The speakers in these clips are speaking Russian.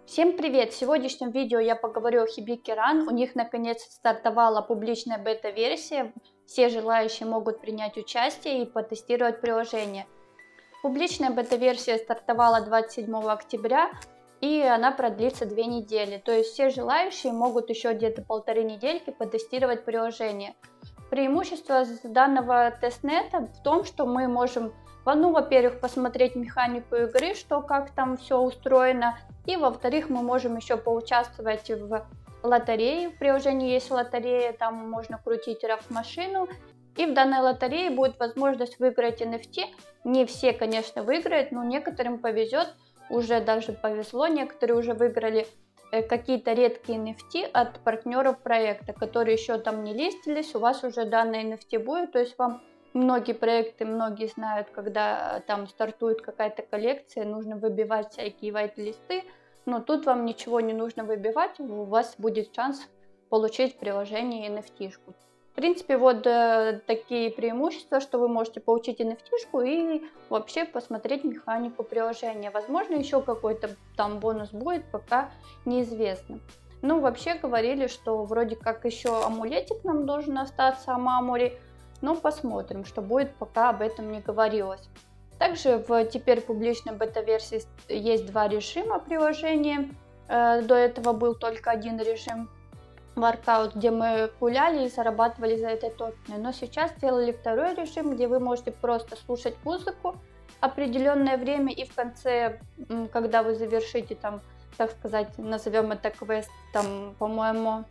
Всем привет! В сегодняшнем видео я поговорю о Hibiki Run. У них наконец стартовала публичная бета-версия. Все желающие могут принять участие и потестировать приложение. Публичная бета-версия стартовала 27 октября и она продлится 2 недели. То есть все желающие могут еще где-то 1,5 недельки потестировать приложение. Преимущество данного тестнета в том, что мы можем, во-первых, посмотреть механику игры, что как там все устроено, и во-вторых, мы можем еще поучаствовать в лотерее. В приложении есть лотерея, там можно крутить раф-машину, и в данной лотерее будет возможность выиграть NFT. Не все, конечно, выиграют, но некоторым повезет, уже даже повезло, некоторые уже выиграли какие-то редкие NFT от партнеров проекта, которые еще там не листились, у вас уже данные NFT будет, то есть вам многие проекты, многие знают, когда там стартует какая-то коллекция, нужно выбивать всякие white-листы, но тут вам ничего не нужно выбивать, у вас будет шанс получить в приложении NFT-шку. В принципе, вот такие преимущества, что вы можете получить NFT-шку и вообще посмотреть механику приложения. Возможно, еще какой-то там бонус будет, пока неизвестно. Ну, вообще говорили, что вроде как еще амулетик нам должен остаться, Амамори, но посмотрим, что будет, пока об этом не говорилось. Также в теперь публичной бета-версии есть 2 режима приложения. До этого был только один режим воркаут, где мы гуляли и зарабатывали за это токены. Но сейчас сделали 2-й режим, где вы можете просто слушать музыку определенное время, и в конце, когда вы завершите там, так сказать, назовем это квест, там, по-моему,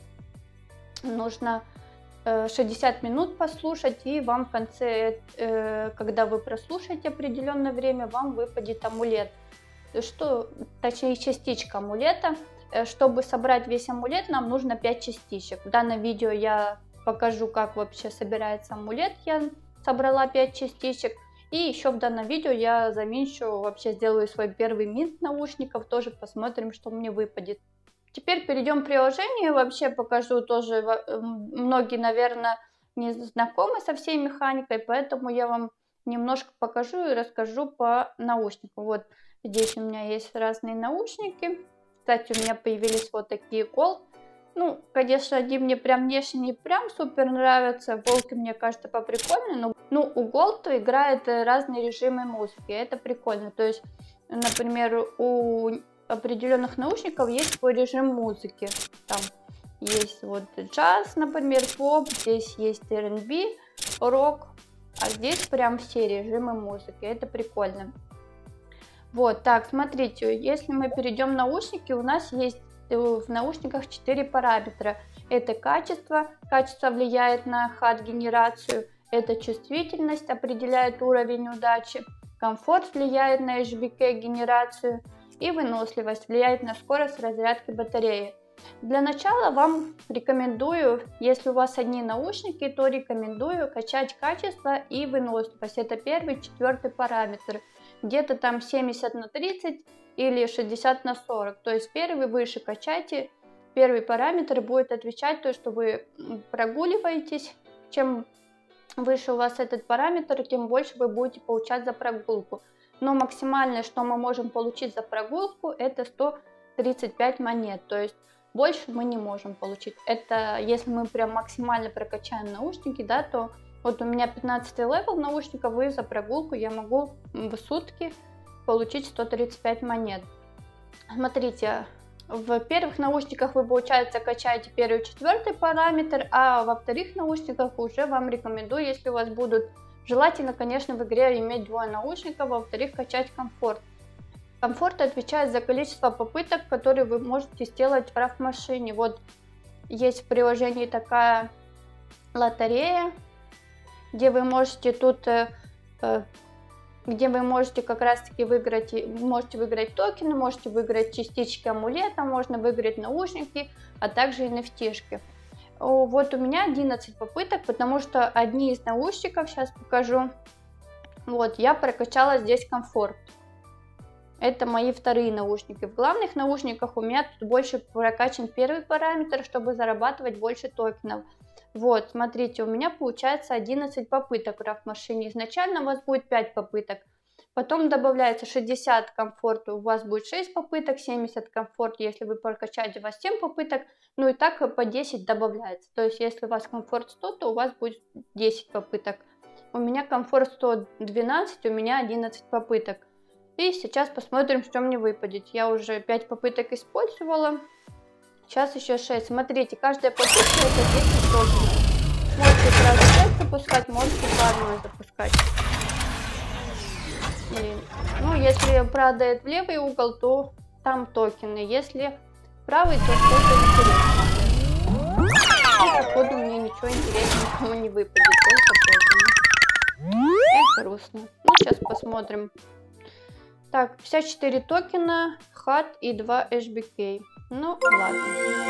нужно 60 минут послушать, и вам в конце, когда вы прослушаете определенное время, вам выпадет амулет, точнее частичка амулета. Чтобы собрать весь амулет, нам нужно 5 частичек. В данном видео я покажу, как вообще собирается амулет. Я собрала 5 частичек. И еще в данном видео я заминчу, вообще сделаю свой первый минт наушников. Тоже посмотрим, что мне выпадет. Теперь перейдем к приложению. Вообще покажу тоже. Многие, наверное, не знакомы со всей механикой, поэтому я вам немножко покажу и расскажу по наушникам. Вот здесь у меня есть разные наушники. Кстати, у меня появились вот такие Gold. Ну, конечно, они мне прям внешне не прям супер нравятся. Волки, мне кажется, поприкольнее. Но у Gold играет разные режимы музыки. Это прикольно. То есть, например, у определенных наушников есть свой режим музыки. Там есть вот джаз, например, поп. Здесь есть R&B, рок. А здесь прям все режимы музыки. Это прикольно. Вот, так, смотрите, если мы перейдем в наушники, у нас есть в наушниках 4 параметра. Это качество, качество влияет на HUD-генерацию, это чувствительность, определяет уровень удачи, комфорт влияет на HBK-генерацию и выносливость влияет на скорость разрядки батареи. Для начала вам рекомендую, если у вас одни наушники, то рекомендую качать качество и выносливость. Это 1-й, 4-й параметр. Где-то там 70/30 или 60/40. То есть первый выше качайте. 1-й параметр будет отвечать то, что вы прогуливаетесь. Чем выше у вас этот параметр, тем больше вы будете получать за прогулку. Но максимальное, что мы можем получить за прогулку, это 135 монет. То есть больше мы не можем получить. Это если мы прям максимально прокачаем наушники, да, то вот у меня 15-й левел наушников, и за прогулку я могу в сутки получить 135 монет. Смотрите, в первых наушниках вы, получается, качаете 1-й и 4-й параметр, а во вторых наушниках уже вам рекомендую, если у вас будут, желательно, конечно, в игре иметь 2 наушника, во-вторых, качать комфорт. Комфорт отвечает за количество попыток, которые вы можете сделать в раф-машине. Вот есть в приложении такая лотерея, где вы можете где вы можете как раз таки выиграть, можете выиграть токены, можете выиграть частички амулета, можно выиграть наушники, а также NFT-шки. Вот у меня 11 попыток, потому что одни из наушников, сейчас покажу, вот я прокачала здесь комфорт. Это мои 2-е наушники. В главных наушниках у меня тут больше прокачан 1-й параметр, чтобы зарабатывать больше токенов. Вот, смотрите, у меня получается 11 попыток в раф-машине. Изначально у вас будет 5 попыток. Потом добавляется 60 комфорт, у вас будет 6 попыток, 70 комфорт, если вы прокачаете, у вас 7 попыток, ну и так по 10 добавляется. То есть если у вас комфорт 100, то у вас будет 10 попыток. У меня комфорт 112, у меня 11 попыток. И сейчас посмотрим, что мне выпадет. Я уже 5 попыток использовала, сейчас еще 6. Смотрите, каждая попытка это 10 токенов. Можете сразу 5 запускать, можете по одной запускать. Ну, если падает в левый угол, то там токены. Если в правый, то что-то интересное. И, походу, мне ничего интересного не выпадет, только токены. Эх, грустно. Ну, сейчас посмотрим. Так, 54 токена, хат и 2 HBK. Ну, ладно.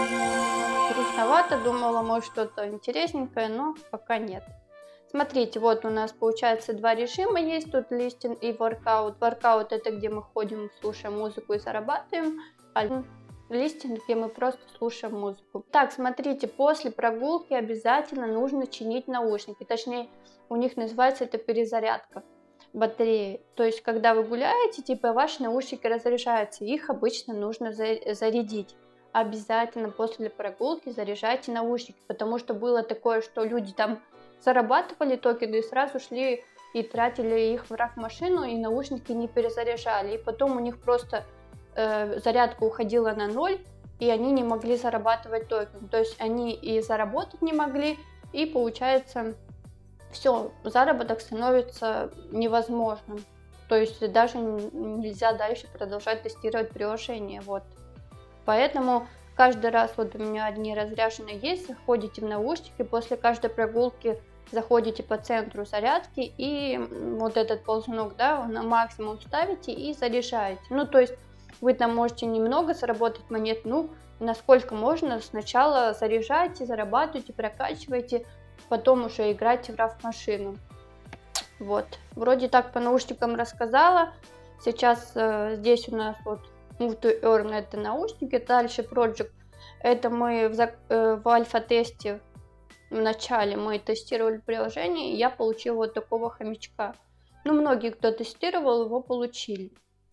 Грустновато, думала, может, что-то интересненькое, но пока нет. Смотрите, вот у нас получается два режима есть, тут листинг и воркаут. Воркаут это где мы ходим, слушаем музыку и зарабатываем, а листинг где мы просто слушаем музыку. Так, смотрите, после прогулки обязательно нужно чинить наушники, точнее у них называется это перезарядка батареи. То есть когда вы гуляете, типа ваши наушники разряжаются, их обычно нужно зарядить. Обязательно после прогулки заряжайте наушники, потому что было такое, что люди там зарабатывали токены и сразу шли и тратили их в RAV-машину, и наушники не перезаряжали. И потом у них просто зарядка уходила на ноль, и они не могли зарабатывать токен. То есть они и заработать не могли, и получается, все, заработок становится невозможным. То есть даже нельзя дальше продолжать тестировать приложение. Вот. Поэтому каждый раз вот у меня одни разряженные есть, заходите в наушники, после каждой прогулки заходите по центру зарядки и вот этот ползунок, да, на максимум ставите и заряжаете. Ну, то есть вы там можете немного заработать монет, ну, насколько можно, сначала заряжайте, зарабатывайте, прокачивайте, потом уже играйте в RAV-машину. Вот, вроде так по наушникам рассказала. Сейчас здесь у нас вот Move to Earn это наушники, дальше Project, это мы в альфа-тесте в начале мы тестировали приложение, и я получила вот такого хомячка. Ну, многие, кто тестировал, его получили.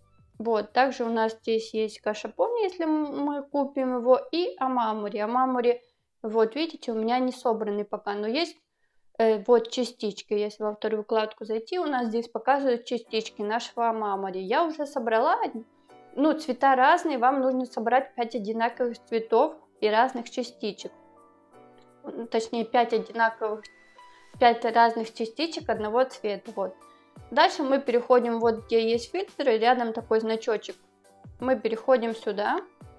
Вот, также у нас здесь есть Кашапони, если мы купим его, и Амамори. Амамори, вот видите, у меня не собраны пока, но есть вот частички. Если во вторую вкладку зайти, у нас здесь показывают частички нашего Амамори. Я уже собрала, ну, цвета разные, вам нужно собрать 5 одинаковых цветов и разных частичек. Точнее 5 разных частичек одного цвета. Вот. Дальше мы переходим вот где есть фильтры, рядом такой значочек. Мы переходим сюда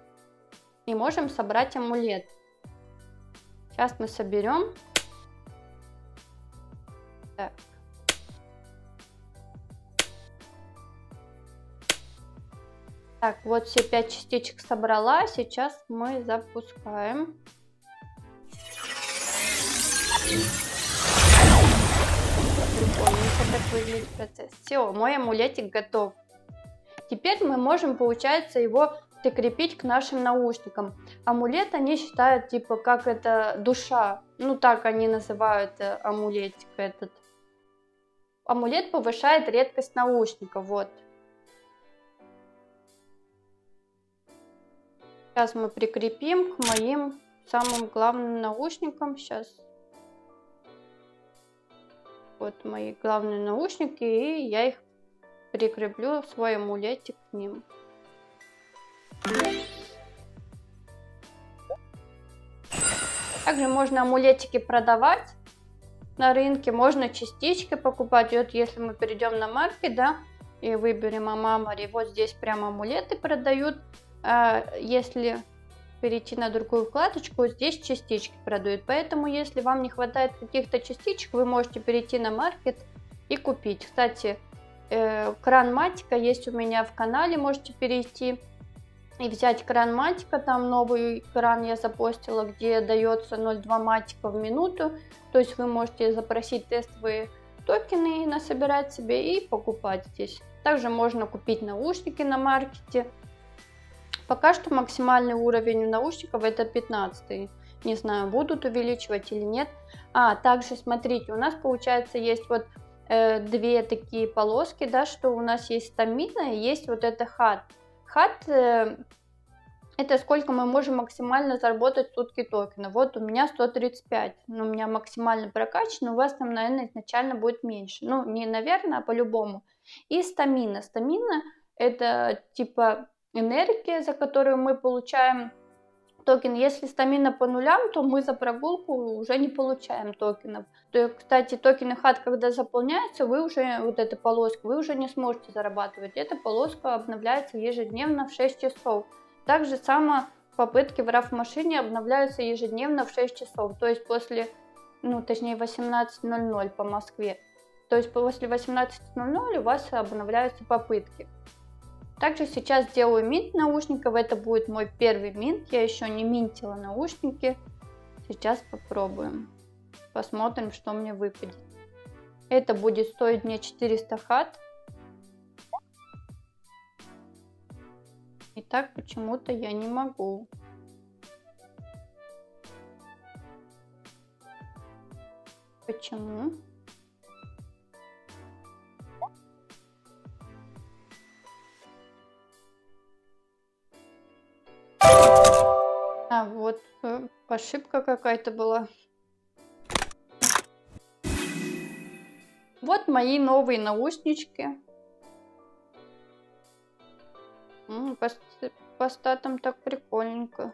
и можем собрать амулет. Сейчас мы соберем. Так. Так, вот все 5 частичек собрала. Сейчас мы запускаем. Прикольненько так выглядит процесс. Все, мой амулетик готов. Теперь мы можем, получается, его прикрепить к нашим наушникам. Амулет они считают, типа, как это душа. Ну, так они называют амулетик этот. Амулет повышает редкость наушников, вот. Сейчас мы прикрепим к моим самым главным наушникам. Сейчас. Вот мои главные наушники, и я их прикреплю в свой амулетик к ним. Также можно амулетики продавать на рынке, можно частички покупать. И вот если мы перейдем на маркет, да, и выберем Амамори, вот здесь прямо амулеты продают. А если перейти на другую вкладочку, здесь частички продают. Поэтому, если вам не хватает каких-то частичек, вы можете перейти на маркет и купить. Кстати, кран Матика есть у меня в канале, можете перейти и взять кран Матика. Там новый кран я запостила, где дается 0,2 Матика в минуту. То есть вы можете запросить тестовые токены и насобирать себе и покупать здесь. Также можно купить наушники на маркете. Пока что максимальный уровень наушников это 15. Не знаю, будут увеличивать или нет. Также смотрите, у нас получается есть вот две такие полоски, да, что у нас есть стамина и есть вот это хат. Хат это сколько мы можем максимально заработать в сутки токена. Вот у меня 135, но у меня максимально прокачано, у вас там, наверное, изначально будет меньше. Ну, не наверное, а по-любому. И стамина. Стамина это типа энергия, за которую мы получаем токен. Если стамина по нулям, то мы за прогулку уже не получаем токенов. То, кстати, токены хат, когда заполняются, вы уже, вот эта полоска, вы уже не сможете зарабатывать. Эта полоска обновляется ежедневно в 6 часов. Также само попытки в RAF-машине обновляются ежедневно в 6 часов. То есть после, точнее 18:00 по Москве. То есть после 18:00 у вас обновляются попытки. Также сейчас делаю минт наушников, это будет мой первый минт, я еще не минтила наушники. Сейчас попробуем, посмотрим, что мне выпадет. Это будет стоить мне 400 хат. И так почему-то я не могу. Почему? А вот ошибка какая-то была. Вот мои новые наушнички. По статам так прикольненько.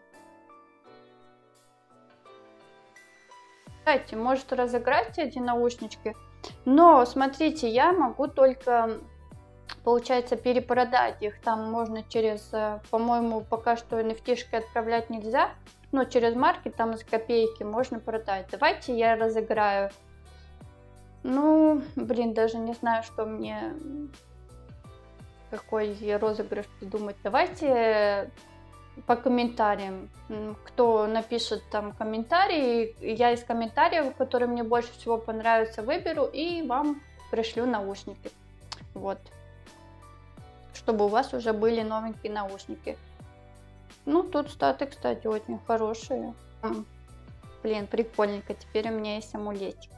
Кстати, может разыграть эти наушнички. Но смотрите, я могу только, получается, перепродать их. Там можно через, по-моему, пока что NFT-шки отправлять нельзя. Но через маркет там из копейки можно продать. Давайте я разыграю. Ну, блин, даже не знаю, что мне... Какой розыгрыш придумать. Давайте по комментариям. Кто напишет там комментарии, я из комментариев, которые мне больше всего понравятся, выберу и вам пришлю наушники. Вот. Чтобы у вас уже были новенькие наушники. Ну, тут статы, кстати, очень хорошие. Блин, прикольненько. Теперь у меня есть амулетик.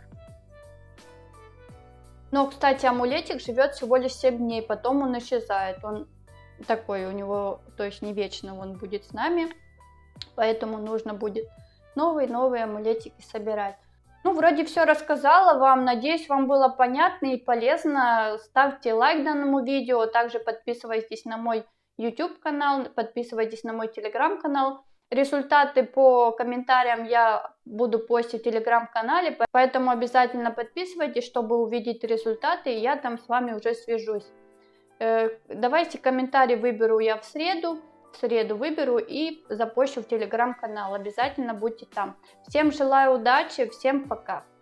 Но, кстати, амулетик живет всего лишь 7 дней, потом он исчезает. Он такой у него, то есть не вечно он будет с нами. Поэтому нужно будет новые амулетики собирать. Ну, вроде все рассказала вам. Надеюсь, вам было понятно и полезно. Ставьте лайк данному видео. Также подписывайтесь на мой YouTube канал, подписывайтесь на мой Telegram канал. Результаты по комментариям я буду постить в телеграм-канале, поэтому обязательно подписывайтесь, чтобы увидеть результаты, и я там с вами уже свяжусь. Давайте комментарий выберу я в среду выберу и запущу в телеграм-канал, обязательно будьте там. Всем желаю удачи, всем пока!